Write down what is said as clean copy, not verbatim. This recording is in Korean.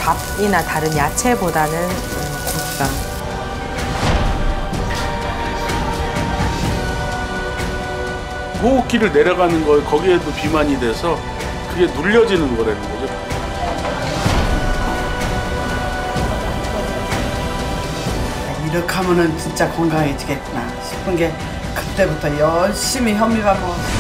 밥이나 다른 야채보다는 고기가. 호흡기를 내려가는 거 거기에도 비만이 돼서 그게 눌려지는 거라는 거죠. 이렇게 하면은 진짜 건강해지겠구나 싶은 게 그때부터 열심히 현미밥을